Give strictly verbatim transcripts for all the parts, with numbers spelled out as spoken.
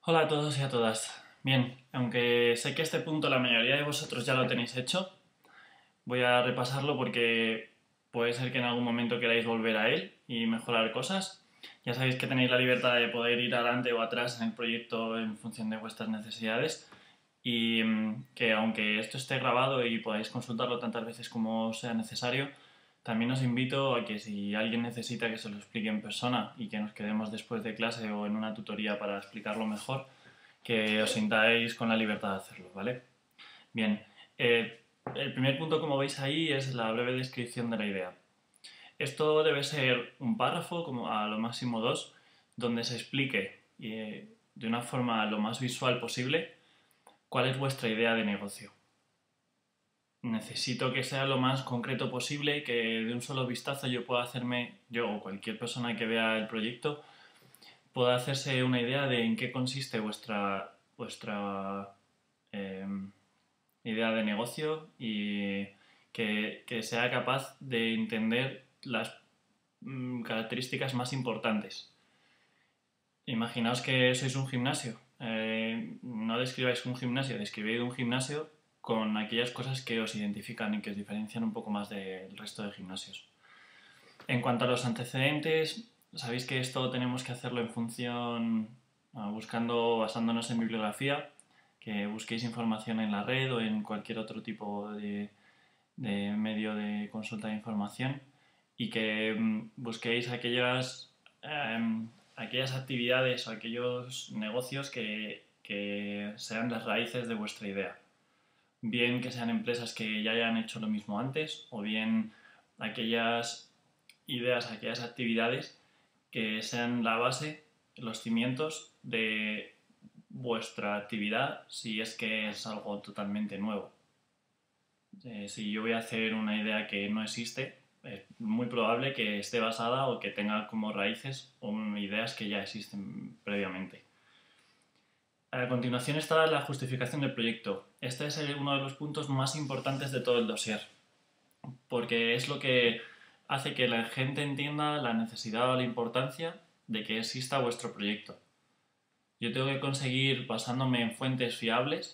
Hola a todos y a todas. Bien, aunque sé que este punto la mayoría de vosotros ya lo tenéis hecho, voy a repasarlo porque puede ser que en algún momento queráis volver a él y mejorar cosas. Ya sabéis que tenéis la libertad de poder ir adelante o atrás en el proyecto en función de vuestras necesidades y mm, que aunque esto esté grabado y podáis consultarlo tantas veces como sea necesario, también os invito a que si alguien necesita que se lo explique en persona y que nos quedemos después de clase o en una tutoría para explicarlo mejor, que os sintáis con la libertad de hacerlo, ¿vale? Bien, eh, el primer punto, como veis ahí, es la breve descripción de la idea. Esto debe ser un párrafo, como a lo máximo dos, donde se explique eh, de una forma lo más visual posible cuál es vuestra idea de negocio. Necesito que sea lo más concreto posible, que de un solo vistazo yo pueda hacerme, yo o cualquier persona que vea el proyecto, pueda hacerse una idea de en qué consiste vuestra, vuestra eh, idea de negocio y que, que, sea capaz de entender las mm, características más importantes. Imaginaos que sois un gimnasio. Eh, no describáis un gimnasio, describid un gimnasio con aquellas cosas que os identifican y que os diferencian un poco más del resto de gimnasios. En cuanto a los antecedentes, sabéis que esto tenemos que hacerlo en función, buscando, basándonos en bibliografía, que busquéis información en la red o en cualquier otro tipo de, de medio de consulta de información y que mm, busquéis aquellas, eh, aquellas actividades o aquellos negocios que, que sean las raíces de vuestra idea. Bien que sean empresas que ya hayan hecho lo mismo antes o bien aquellas ideas, aquellas actividades que sean la base, los cimientos de vuestra actividad si es que es algo totalmente nuevo. Eh, si yo voy a hacer una idea que no existe, es muy probable que esté basada o que tenga como raíces ideas que ya existen previamente. A continuación está la justificación del proyecto. Este es uno de los puntos más importantes de todo el dossier, porque es lo que hace que la gente entienda la necesidad o la importancia de que exista vuestro proyecto. Yo tengo que conseguir, basándome en fuentes fiables,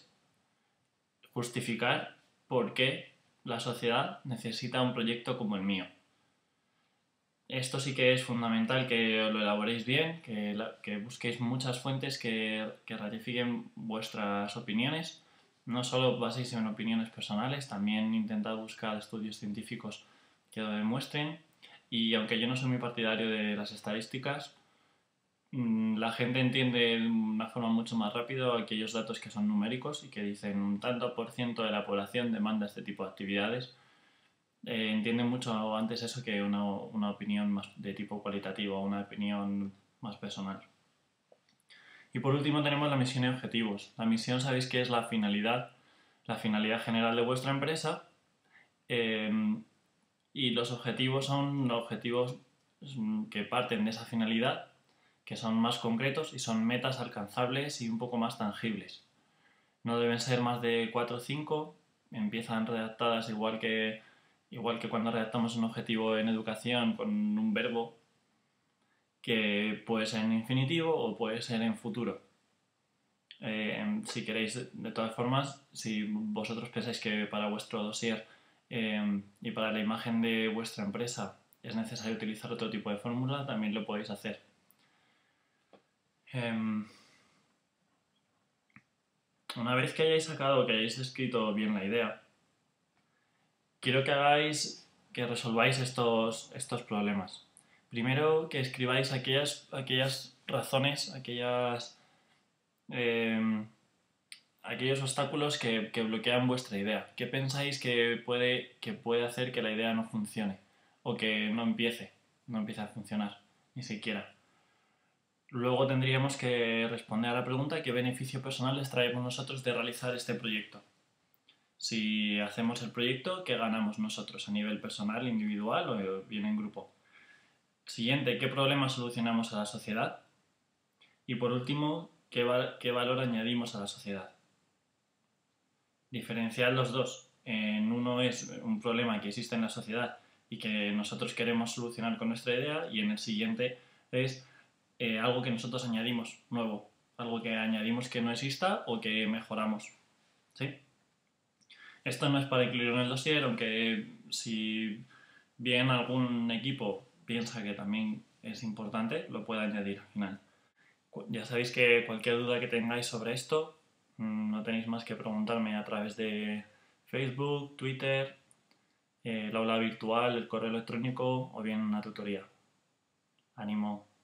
justificar por qué la sociedad necesita un proyecto como el mío. Esto sí que es fundamental que lo elaboréis bien, que, la, que busquéis muchas fuentes que, que ratifiquen vuestras opiniones. No solo baséis en opiniones personales, también intentad buscar estudios científicos que lo demuestren. Y aunque yo no soy muy partidario de las estadísticas, la gente entiende de una forma mucho más rápida aquellos datos que son numéricos y que dicen un tanto por ciento de la población demanda este tipo de actividades. Eh, entienden mucho antes eso que una, una opinión más de tipo cualitativo, una opinión más personal. Y por último tenemos la misión y objetivos. La misión sabéis que es la finalidad, la finalidad general de vuestra empresa, eh, y los objetivos son objetivos que parten de esa finalidad, que son más concretos y son metas alcanzables y un poco más tangibles. No deben ser más de cuatro o cinco, empiezan redactadas igual que, igual que cuando redactamos un objetivo en educación con un verbo que puede ser en infinitivo o puede ser en futuro. Eh, si queréis, de todas formas, si vosotros pensáis que para vuestro dossier eh, y para la imagen de vuestra empresa es necesario utilizar otro tipo de fórmula, también lo podéis hacer. Eh, una vez que hayáis sacado, que hayáis escrito bien la idea, quiero que hagáis, que resolváis estos, estos problemas. Primero, que escribáis aquellas, aquellas razones, aquellas, eh, aquellos obstáculos que, que bloquean vuestra idea. ¿Qué pensáis que puede, que puede hacer que la idea no funcione? O que no empiece, no empiece a funcionar, ni siquiera. Luego tendríamos que responder a la pregunta ¿qué beneficio personal les traemos nosotros de realizar este proyecto? Si hacemos el proyecto, ¿qué ganamos nosotros a nivel personal, individual o bien en grupo? Siguiente, ¿qué problema solucionamos a la sociedad? Y por último, ¿qué, va qué valor añadimos a la sociedad? Diferenciar los dos. En uno es un problema que existe en la sociedad y que nosotros queremos solucionar con nuestra idea, y en el siguiente es eh, algo que nosotros añadimos nuevo algo que añadimos que no exista o que mejoramos. ¿Sí? Esto no es para incluirlo en el dossier, aunque si bien algún equipo piensa que también es importante, lo puede añadir al final. Ya sabéis que cualquier duda que tengáis sobre esto, no tenéis más que preguntarme a través de Facebook, Twitter, el aula virtual, el correo electrónico o bien una tutoría. Ánimo.